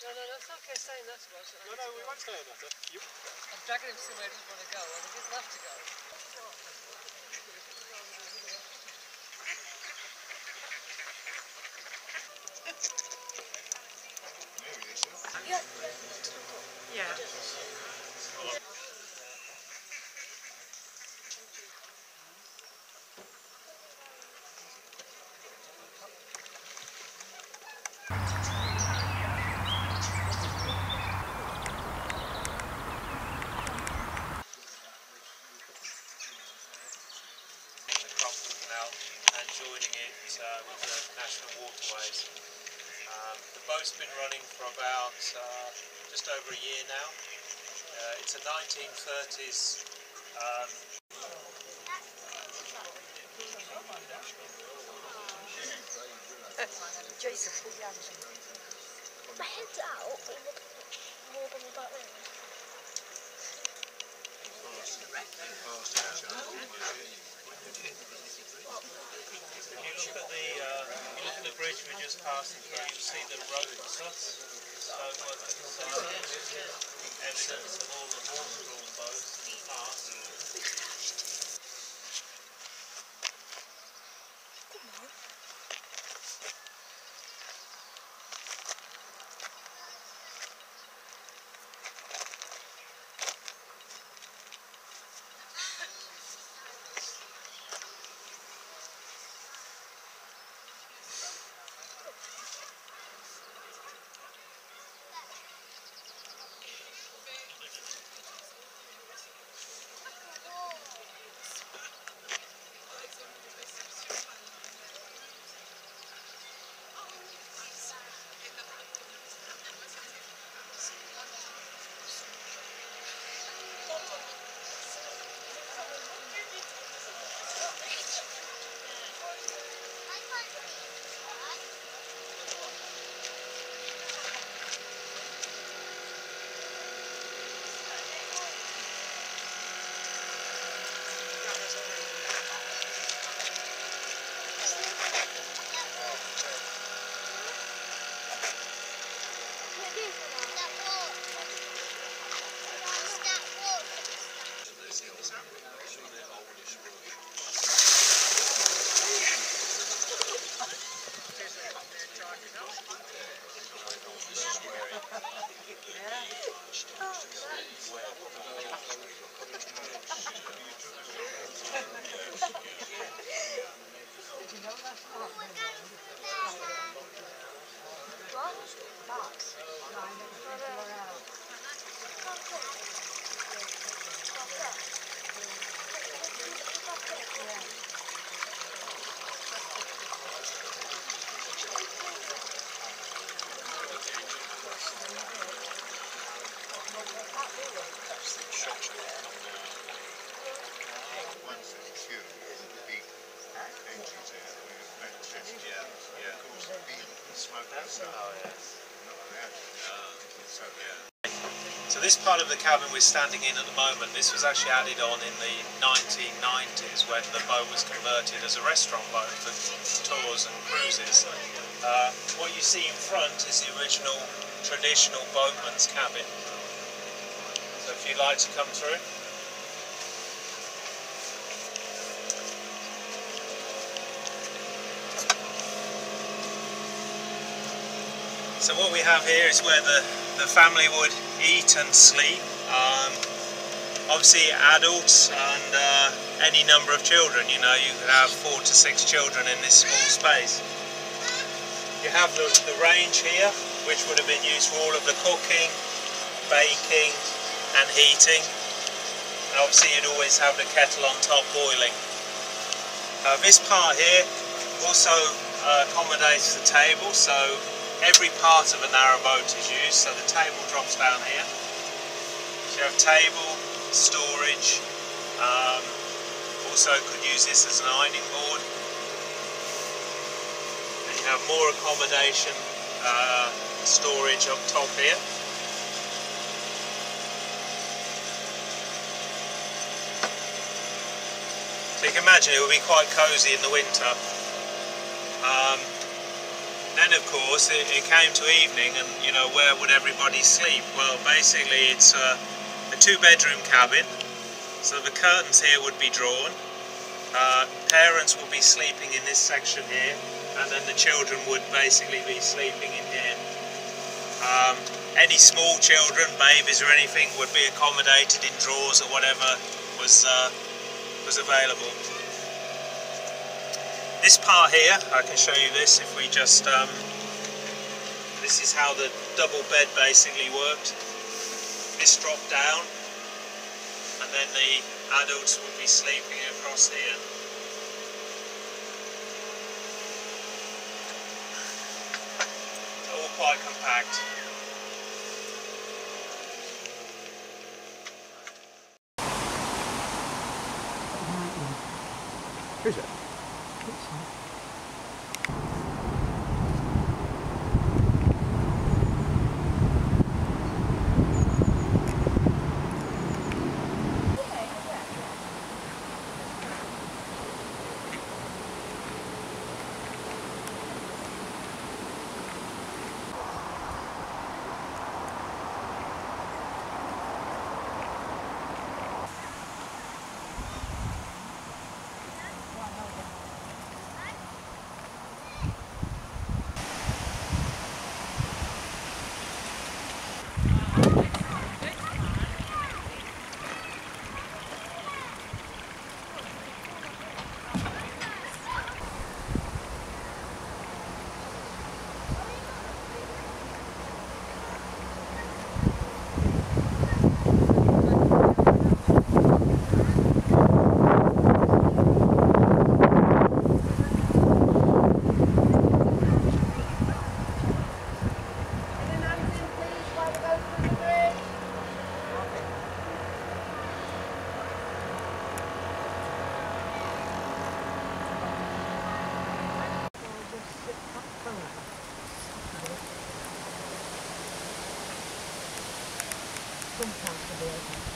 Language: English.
No, it's okay staying that spot. No, we won't stay on that. I'm dragging him somewhere he doesn't want to go, and he doesn't have to go. Yeah. The Cromford Canal and joining it with the national waterways. The boat's been running for about just over a year now. It's a 1930s Jason, pull the hands in. My head's out, but look more than the back room. If you look at the bridge we just passed through, you see the rope cuts. So evidence of all the water-drawn boats in the past. So this part of the cabin we're standing in at the moment, this was actually added on in the 1990s when the boat was converted as a restaurant boat for tours and cruises. What you see in front is the original traditional boatman's cabin. So if you'd like to come through. So what we have here is where the family would eat and sleep. Obviously adults and any number of children, you know, you could have 4 to 6 children in this small space. You have the range here, which would have been used for all of the cooking, baking and heating. And obviously you'd always have the kettle on top boiling. This part here also accommodates the table, so every part of a narrowboat is used, so the table drops down here. So you have table, storage, also could use this as an ironing board. And you have more accommodation, storage up top here. So you can imagine it will be quite cosy in the winter. Then of course it came to evening, and you know, where would everybody sleep? Well, basically it's a 2-bedroom cabin, so the curtains here would be drawn. Parents would be sleeping in this section here, and then the children would basically be sleeping in here. Any small children, babies or anything, would be accommodated in drawers or whatever was available. This part here, I can show you this if we just, this is how the double bed basically worked. This dropped down, and then the adults would be sleeping across here. All quite compact. Is it? Sometimes